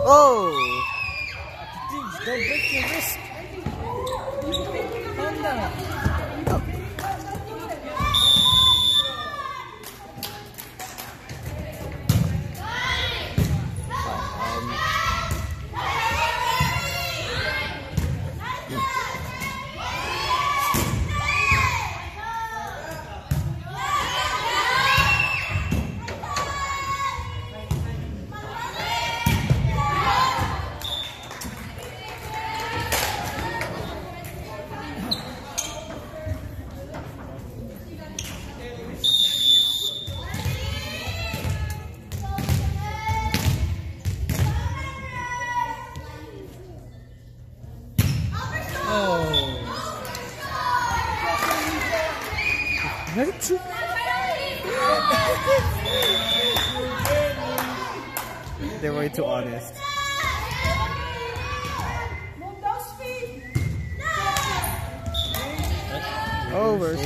Oh! Please, don't break your wrist. Calm down. What? They're way too honest. Over.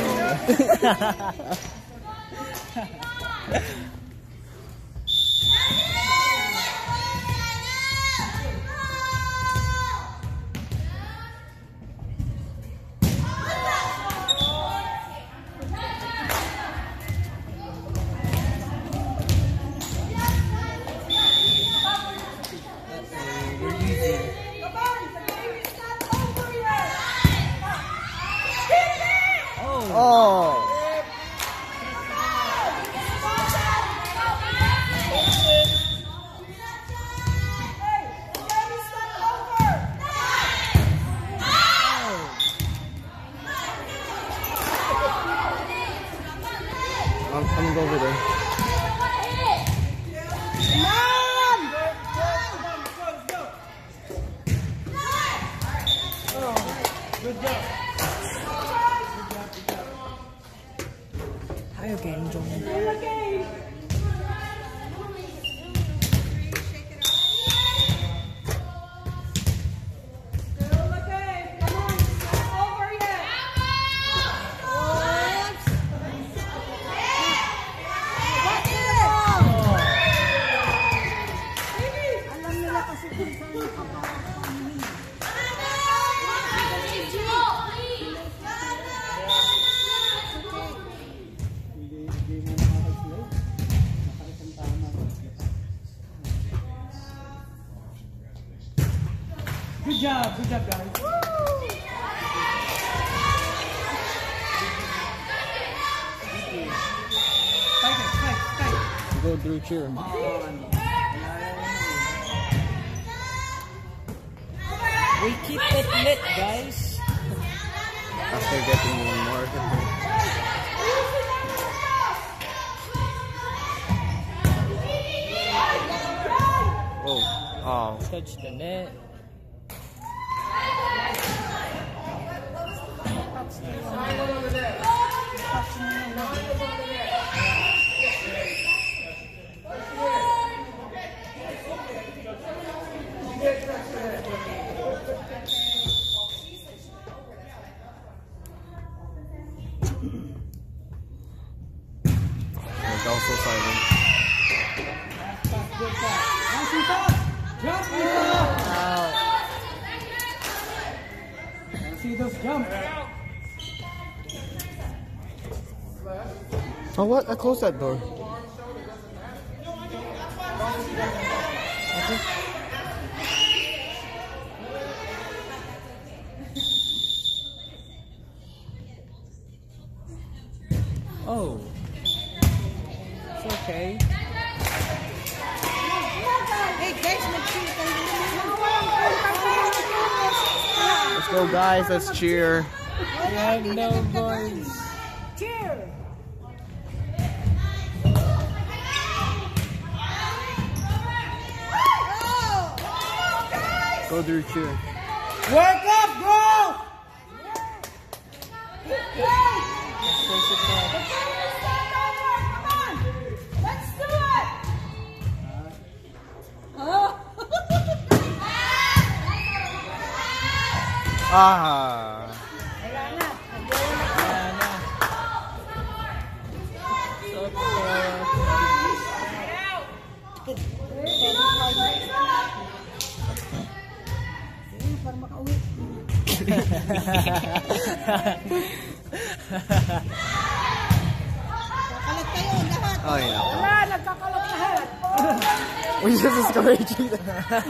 Oh. I'm gonna go over there. Good job. Tayo game, John. Good job, guys. Fight. Go through cheer. We keep it lit, guys. After getting more. Oh. Touch the net. It's also silent. See those jump. Oh, what? I closed that door. Oh. It's okay. Let's go, guys. Let's cheer. We have no voice. Cheer! Go through cheer. Work up, bro! Ah. So, Oh yeah. Wala, nagkakalat lahat. We're just discouraging them.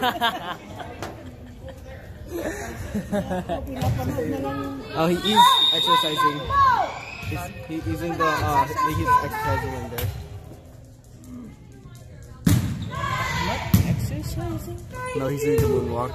Oh, he is exercising. He's in the he's exercising in there. What? Exercising? No, he's in the moonwalk.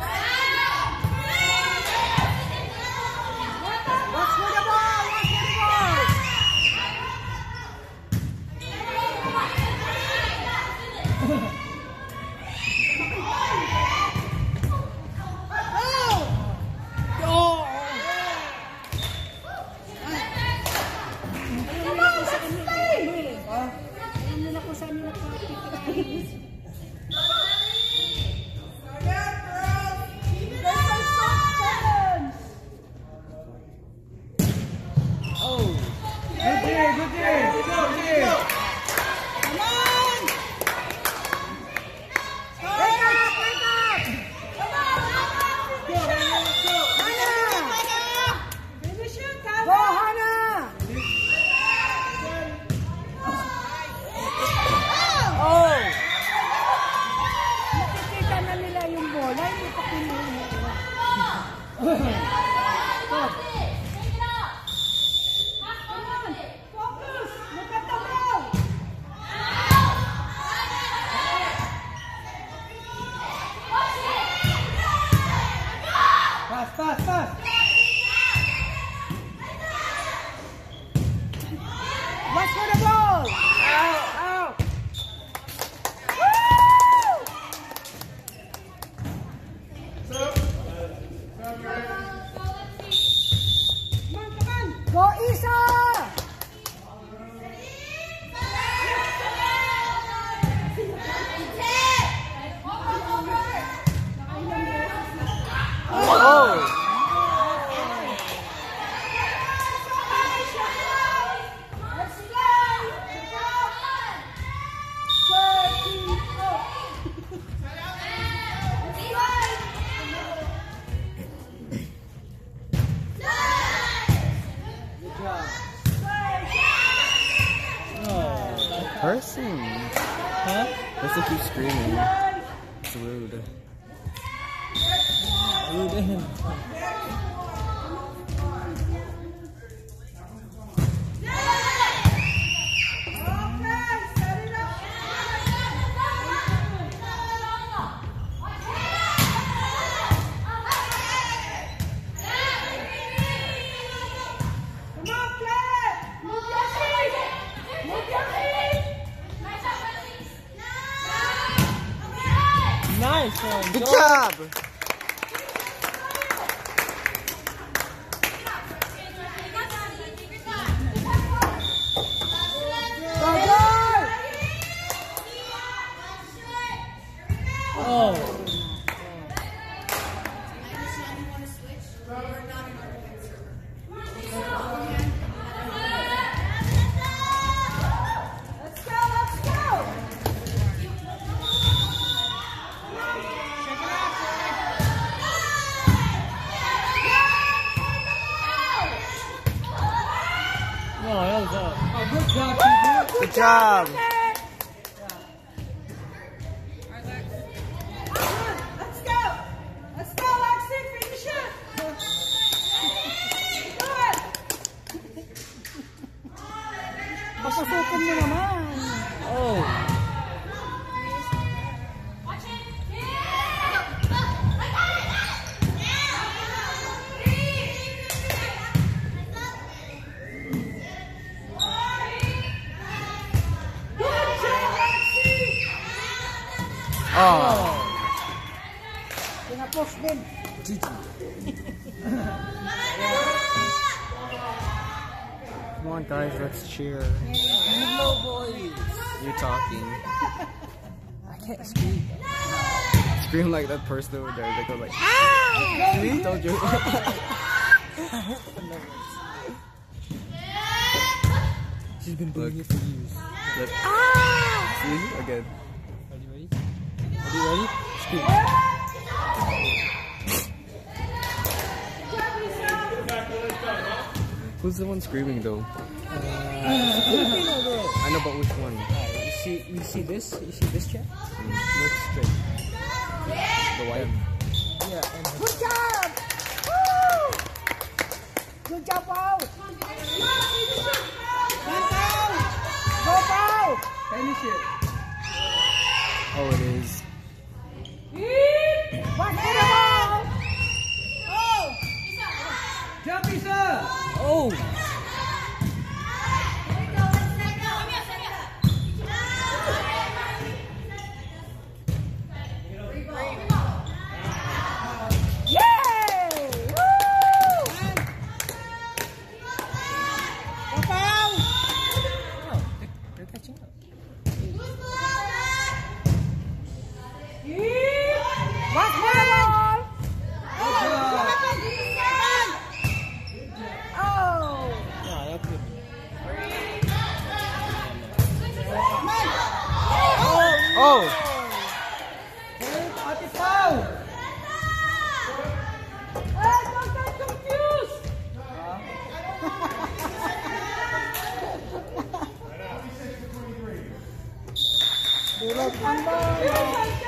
Person. Huh? Person keeps screaming. It's rude. Rude. Nice one. Good job. Oh. Good job, people. Good job. Let's go. Let's go, Lexi. Finish it. Good. Papasukin mo naman. Oh. Oh. Pinapos din. Come on, guys, let's cheer. Hello, boys. You're talking. I can't scream. Scream like that person over there. They go like, ah! See? Don't you? She's been doing it for years. Look. Ah! See? Again. Are you ready? Are you ready? Scream. Who's the one screaming though? Filipino girl. I know, but which one? You see this? You see this chat? Look straight. The white? Yeah, and Good job! Woo! Good job, Paul! Go, Paul! finish it. Oh, it is. Back to the ball! Oh! Jump, Isa! Oh! Yay! Woo! Go, Paul! Oh, they're catching up. Back to the ball! Oh! Yeah, that's good. Oh! Ate Pao! Hey, don't get confused! Bulog, bulog.